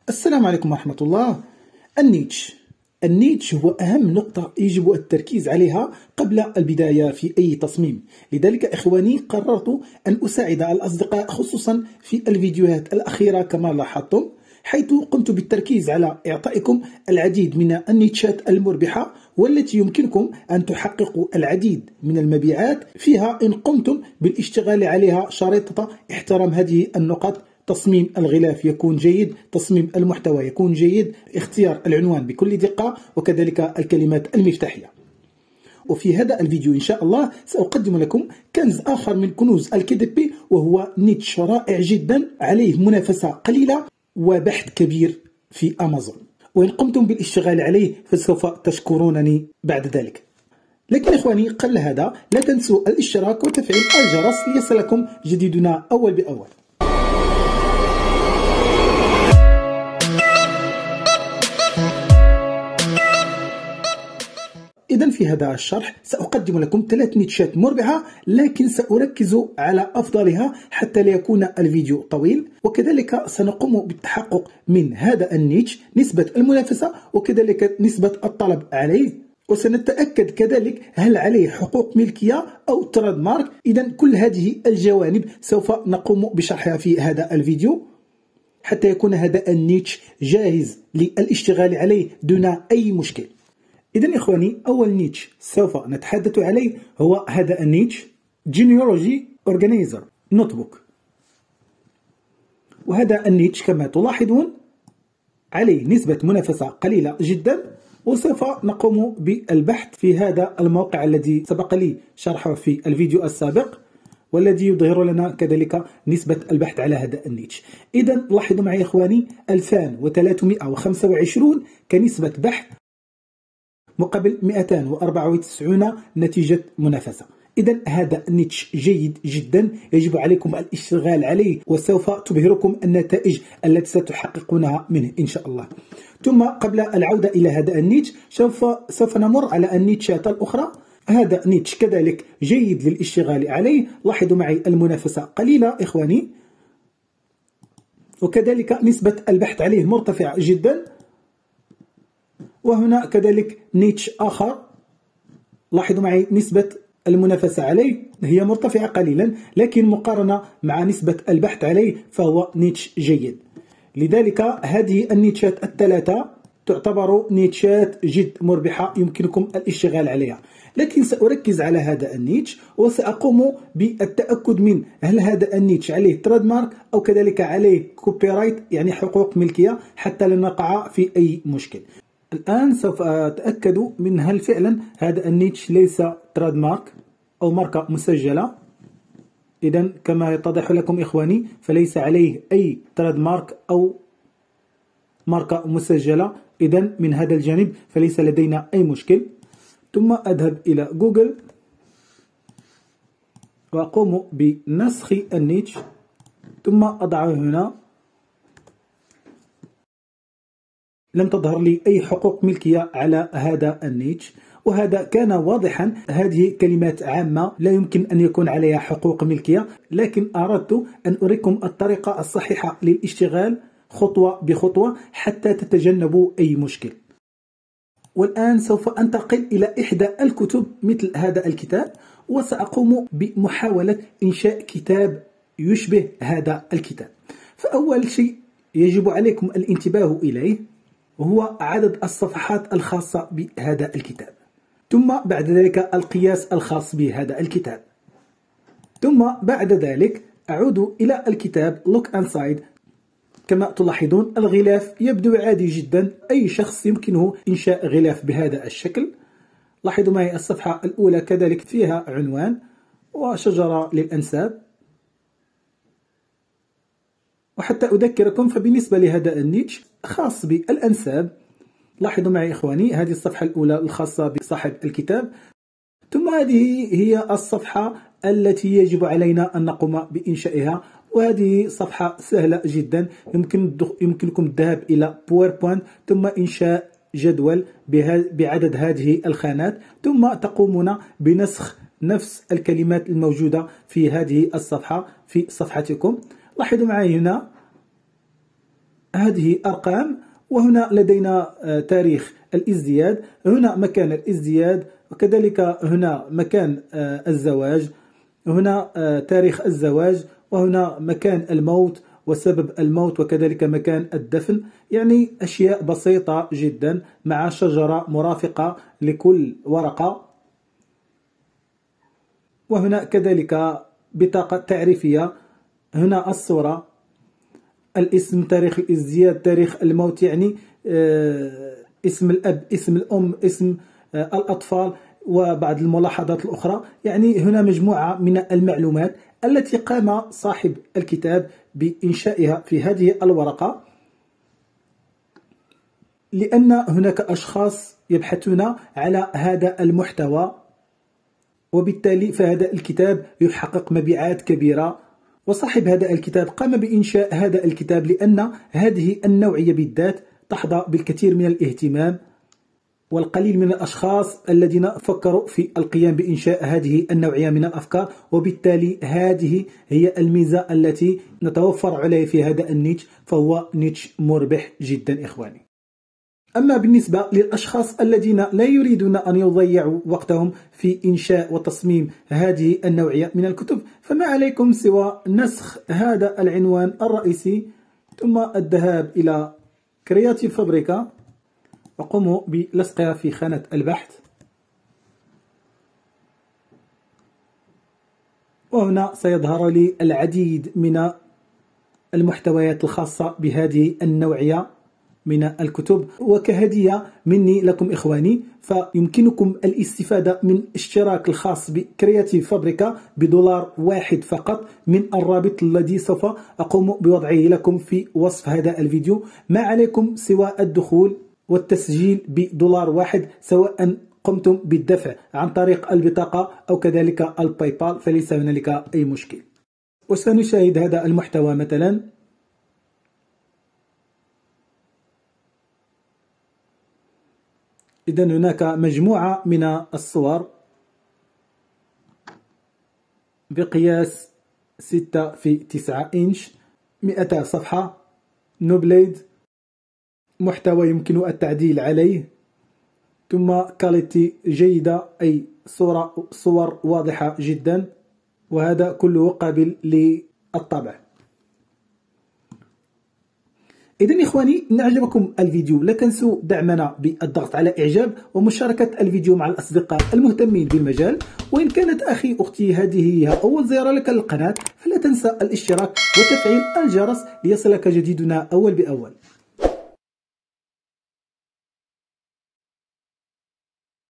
السلام عليكم ورحمة الله. النيتش هو أهم نقطة يجب التركيز عليها قبل البداية في أي تصميم. لذلك إخواني قررت أن أساعد الأصدقاء خصوصا في الفيديوهات الأخيرة كما لاحظتم، حيث قمت بالتركيز على إعطائكم العديد من النيتشات المربحة والتي يمكنكم أن تحققوا العديد من المبيعات فيها إن قمتم بالاشتغال عليها شريطة احترام هذه النقط. تصميم الغلاف يكون جيد، تصميم المحتوى يكون جيد، اختيار العنوان بكل دقة، وكذلك الكلمات المفتاحية. وفي هذا الفيديو إن شاء الله سأقدم لكم كنز آخر من كنوز الكي وهو نيتش رائع جدا عليه منافسة قليلة وبحث كبير في أمازون، وإن قمتم بالاشتغال عليه فسوف تشكرونني بعد ذلك. لكن إخواني قبل هذا لا تنسوا الاشتراك وتفعيل الجرس ليصلكم جديدنا أول بأول. إذن في هذا الشرح سأقدم لكم 3 نيتشات مربحة، لكن سأركز على أفضلها حتى لا يكون الفيديو طويل، وكذلك سنقوم بالتحقق من هذا النيتش نسبة المنافسة وكذلك نسبة الطلب عليه، وسنتأكد كذلك هل عليه حقوق ملكية أو تريد مارك. إذن كل هذه الجوانب سوف نقوم بشرحها في هذا الفيديو حتى يكون هذا النيتش جاهز للاشتغال عليه دون أي مشكل. إذن إخواني أول نيتش سوف نتحدث عليه هو هذا النيتش جينيولوجي أورجانيزر نوت بوك، وهذا النيتش كما تلاحظون عليه نسبة منافسة قليلة جدا، وسوف نقوم بالبحث في هذا الموقع الذي سبق لي شرحه في الفيديو السابق والذي يظهر لنا كذلك نسبة البحث على هذا النيتش. إذن لاحظوا معي إخواني 2325 كنسبة بحث مقابل 294 نتيجة منافسة. إذن هذا النيتش جيد جدا، يجب عليكم الاشتغال عليه وسوف تبهركم النتائج التي ستحققونها منه إن شاء الله. ثم قبل العودة إلى هذا النيتش سوف نمر على النيتشات الأخرى. هذا نيتش كذلك جيد للاشتغال عليه، لاحظوا معي المنافسة قليلة إخواني، وكذلك نسبة البحث عليه مرتفعة جدا. وهنا كذلك نيتش آخر، لاحظوا معي نسبة المنافسة عليه هي مرتفعة قليلا، لكن مقارنة مع نسبة البحث عليه فهو نيتش جيد. لذلك هذه النيتشات الثلاثة تعتبر نيتشات جد مربحة يمكنكم الاشتغال عليها، لكن سأركز على هذا النيتش وسأقوم بالتأكد من هل هذا النيتش عليه تريد مارك أو كذلك عليه كوبي رايت يعني حقوق ملكية حتى لا نقع في أي مشكل. الآن سوف أتأكد من هل فعلا هذا النيتش ليس تريد مارك أو ماركة مسجلة. إذن كما يتضح لكم إخواني فليس عليه أي تريد مارك أو ماركة مسجلة، إذن من هذا الجانب فليس لدينا أي مشكل. ثم أذهب إلى جوجل وأقوم بنسخ النيتش ثم أضعه هنا. لم تظهر لي أي حقوق ملكية على هذا النيتش، وهذا كان واضحا. هذه كلمات عامة لا يمكن أن يكون عليها حقوق ملكية، لكن أردت أن أريكم الطريقة الصحيحة للاشتغال خطوة بخطوة حتى تتجنبوا أي مشكل. والآن سوف أنتقل إلى إحدى الكتب مثل هذا الكتاب، وسأقوم بمحاولة إنشاء كتاب يشبه هذا الكتاب. فأول شيء يجب عليكم الانتباه إليه هو عدد الصفحات الخاصة بهذا الكتاب، ثم بعد ذلك القياس الخاص بهذا الكتاب، ثم بعد ذلك أعود إلى الكتاب Look Inside. كما تلاحظون الغلاف يبدو عادي جدا، أي شخص يمكنه إنشاء غلاف بهذا الشكل. لاحظوا معي الصفحة الأولى كذلك فيها عنوان وشجرة للأنساب. وحتى أذكركم فبالنسبة لهذا النيتش خاص بالأنساب، لاحظوا معي إخواني هذه الصفحة الأولى الخاصة بصاحب الكتاب، ثم هذه هي الصفحة التي يجب علينا أن نقوم بإنشائها، وهذه صفحة سهلة جدا. يمكنكم الذهاب إلى باوربوينت ثم إنشاء جدول بعدد هذه الخانات، ثم تقومون بنسخ نفس الكلمات الموجودة في هذه الصفحة في صفحتكم. لاحظوا معي هنا هذه أرقام، وهنا لدينا تاريخ الازدياد، هنا مكان الازدياد، وكذلك هنا مكان الزواج، هنا تاريخ الزواج، وهنا مكان الموت وسبب الموت، وكذلك مكان الدفن. يعني أشياء بسيطة جدا مع شجرة مرافقة لكل ورقة. وهنا كذلك بطاقة تعريفية، هنا الصورة، الاسم، تاريخ الازدياد، تاريخ الموت، يعني اسم الأب، اسم الأم، اسم الأطفال، وبعض الملاحظات الأخرى. يعني هنا مجموعة من المعلومات التي قام صاحب الكتاب بإنشائها في هذه الورقة، لأن هناك أشخاص يبحثون على هذا المحتوى، وبالتالي فهذا الكتاب يحقق مبيعات كبيرة. وصاحب هذا الكتاب قام بإنشاء هذا الكتاب لأن هذه النوعية بالذات تحظى بالكثير من الاهتمام، والقليل من الأشخاص الذين فكروا في القيام بإنشاء هذه النوعية من الأفكار، وبالتالي هذه هي الميزة التي نتوفر عليه في هذا النيتش، فهو نيتش مربح جدا إخواني. أما بالنسبة للأشخاص الذين لا يريدون أن يضيعوا وقتهم في إنشاء وتصميم هذه النوعية من الكتب، فما عليكم سوى نسخ هذا العنوان الرئيسي ثم الذهاب إلى كرياتيف فابريكا وقوموا بلصقها في خانة البحث، وهنا سيظهر لي العديد من المحتويات الخاصة بهذه النوعية من الكتب. وكهدية مني لكم إخواني، فيمكنكم الاستفادة من اشتراك الخاص بكرياتيف فابريكا $1 فقط من الرابط الذي سوف أقوم بوضعه لكم في وصف هذا الفيديو. ما عليكم سوى الدخول والتسجيل $1 سواء قمتم بالدفع عن طريق البطاقة أو كذلك الباي بال، فليس هنالك أي مشكل. وسنشاهد هذا المحتوى مثلا. إذن هناك مجموعة من الصور بقياس 6:9 إنش، 200 صفحة، نوبليد، محتوى يمكن التعديل عليه، ثم كاليتي جيدة أي صور واضحة جدا، وهذا كله قابل للطبع. إذن إخواني، إن أعجبكم الفيديو لا تنسوا دعمنا بالضغط على إعجاب ومشاركة الفيديو مع الأصدقاء المهتمين بالمجال. وإن كانت أخي أختي هذه هي أول زيارة لك للقناة، فلا تنسى الاشتراك وتفعيل الجرس ليصلك جديدنا أول بأول.